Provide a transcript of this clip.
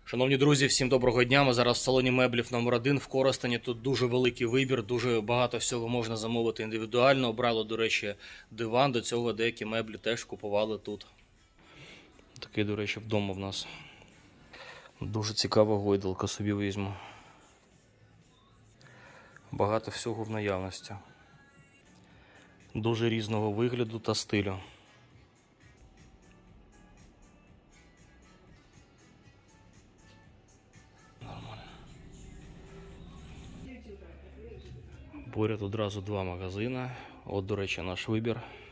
Шановні друзі, всім доброго дня. Ми зараз в салоні меблів номер 1 в Коростені. Тут дуже великий вибір, дуже багато всього можна замовити індивідуально. Обрали, до речі, диван, до цього деякі меблі теж купували тут. Такий, до речі, вдома в нас. Дуже цікава гойдалка, собі візьму. Багато всього в наявності. Дуже різного вигляду та стилю. Поряд одразу два магазини. От, до речі, наш вибір.